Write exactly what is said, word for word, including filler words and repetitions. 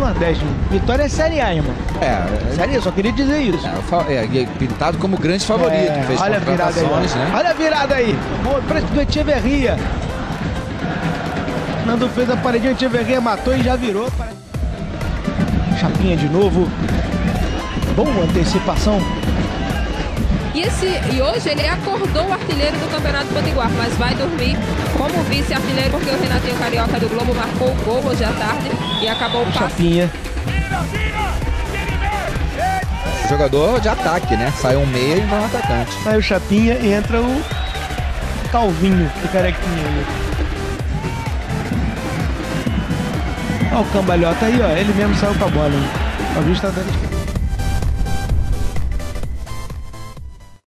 Nordeste. Vitória é Série A, irmão. É, Série A, só queria dizer isso. é, é, é pintado como grande favorito. É, fez olha a virada aí, né? olha a virada aí. Boa, parece do Echeverria. Nando fez a paredinha, Echeverria matou e já virou. Chapinha de novo. Boa antecipação. E, esse, e hoje ele acordou o artilheiro do Campeonato Potiguar, mas vai dormir como vice-artilheiro porque o Renatinho Carioca do Globo marcou o gol hoje à tarde e acabou o passe. Chapinha. Jogador de ataque, né? Sai um meia e vai um atacante. Sai o Chapinha e entra o Calvinho, o carequinha aí. Olha o cambalhota aí, ó. Ele mesmo saiu com a bola, hein? O Calvinho está dando